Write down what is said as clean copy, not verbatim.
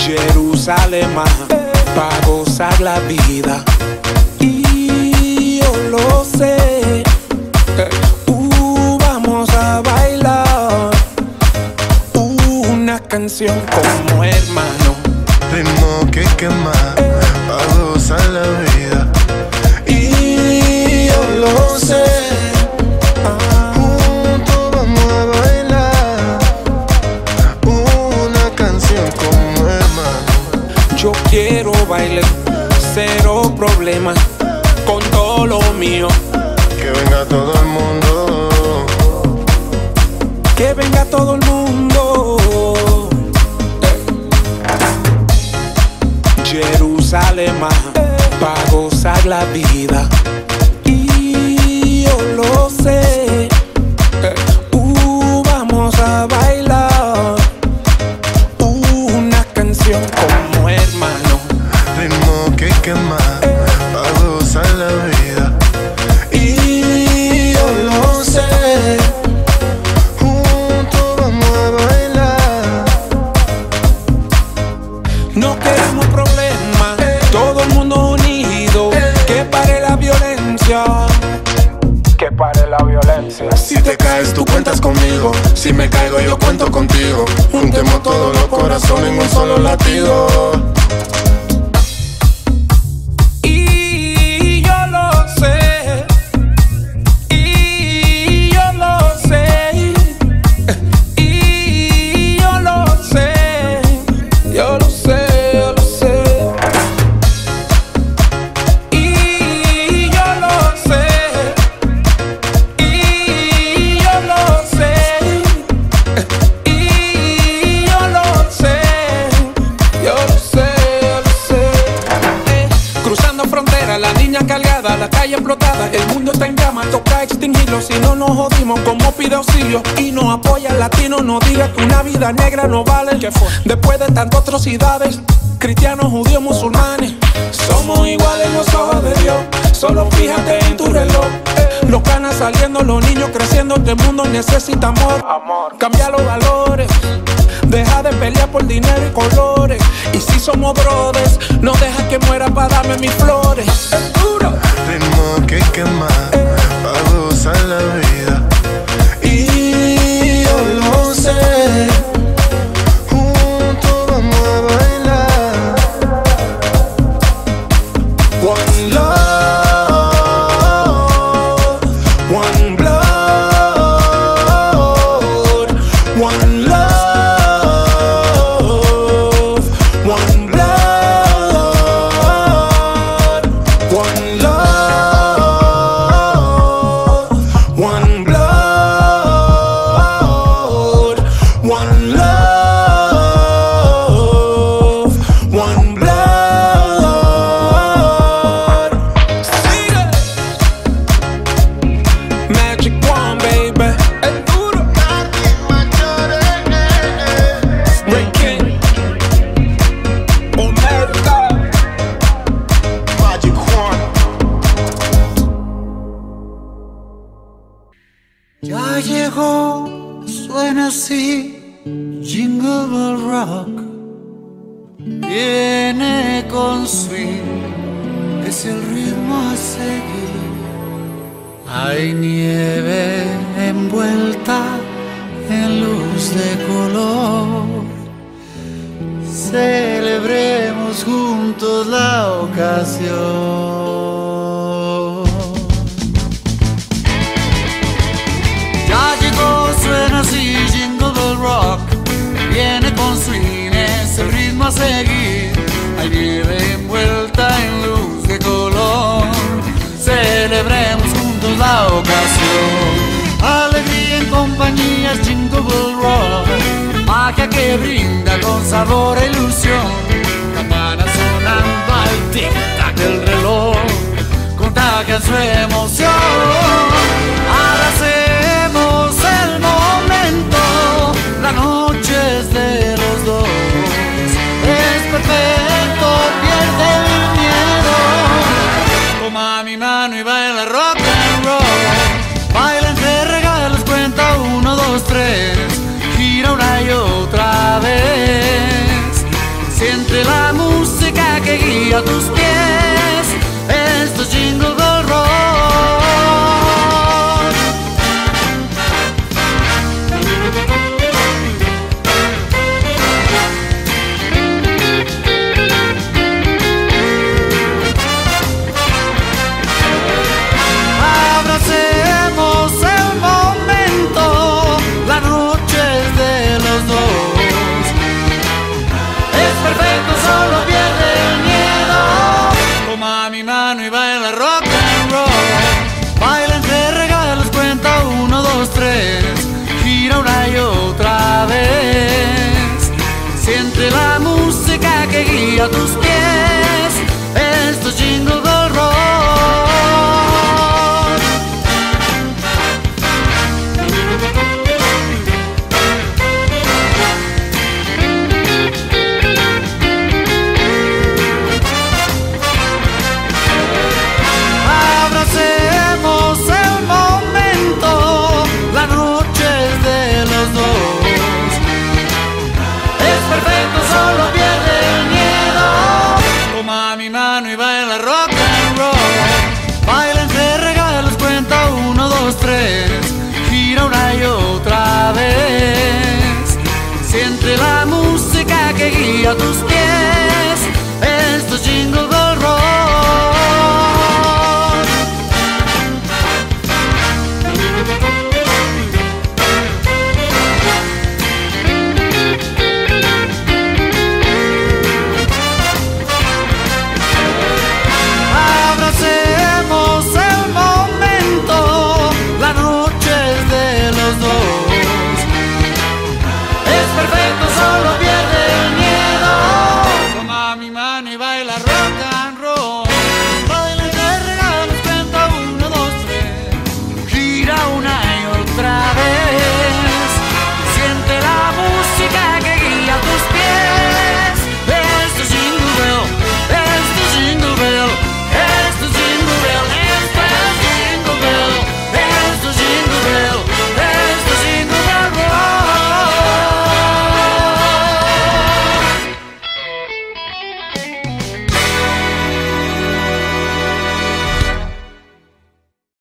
Jerusalén, pa' gozar la vida. Y yo lo sé, vamos a bailar una canción como hermano. Ritmo que quema, pa' gozar la vida. Y yo lo sé, juntos vamos a bailar una canción como hermano. yo quiero bailar, cero problema, con todo lo mío. Que venga todo el mundo, que venga todo el mundo. Jerusalén, pa' gozar la vida. Y yo lo sé, vamos a bailar una canción como hermano. ritmo que quema, pa' gozar la vida. Y yo lo sé, Juntos vamos a bailar. no queremos problemas, todo el mundo unido, que pare la violencia. Que pare la violencia. Si te caes tú cuentas conmigo, si me caigo yo cuento contigo. Juntemos todos los corazones en un solo latido. Y yo lo sé, y yo lo sé, y yo lo sé, yo lo sé, yo lo sé. Y yo lo sé, y yo lo sé, y yo lo sé, yo lo sé, yo lo sé. Cruzando fronteras, la niña cargada, la calle explotada, el mundo está en llamas, toca extinguirlo. Si no nos jodimos, como pide auxilio y nos apoya el latino, no diga que una vida negra no vale. ¿Qué fue? Después de tantas atrocidades, cristianos, judíos, musulmanes, somos iguales en los ojos de Dios. Solo fíjate en tu reloj, los canas saliendo, los niños creciendo, este mundo necesita amor. Cambia los valores, deja de pelear por dinero y colores. Y si somos brothers, no deja que muera para darme mis flores. Es duro. Ritmo que quema, pa' gozar la vida. Y yo lo sé, Juntos vamos a bailar. one love, one blood, one love, one blood, one love, one blood, one love, one blood. Sigue. Magic One, baby. El duro. Ray King. Omega. Magic One. Ya llegó, suena así, Jingle Bell Rock. Viene con swing, es el ritmo a seguir. Hay nieve envuelta en luz de color. Celebremos juntos la ocasión. Ya llegó, suena así, Jingle Bell Rock. Viene con swing, es el ritmo a seguir. Hay nieve envuelta en luz de color. Celebremos juntos la ocasión. Alegría en compañía, Jingle Bell Rock. Magia que brinda con sabor e ilusión. Campana sonando al tic-tac del reloj. Contagia su emoción. Abracemos el momento. La noche es de los dos. Es perfecto, pierde el miedo. Toma mi mano y baila rock and roll. Baila entre regalos, cuenta 1, 2, 3. Gira una y otra vez. Siente guía tus pies. Esto es Jingle Bell Rock. Abracemos el momento, la noche es de los dos. Es perfecto, solo pierde el miedo. Toma mi mano y baila rock and roll. Baila entre regalos, cuenta 1, 2, 3. Gira una y otra vez. Siente la música que guía tus pies. Esto es Jingle Bell Rock. Abracemos el momento, la noche es de los dos. Es perfecto, solo pierde el miedo. Toma mi mano y baila rock and roll. Baila entre regalos, cuenta 1, 2, 3. Gira una y otra vez. Siente la música que guía tus pies.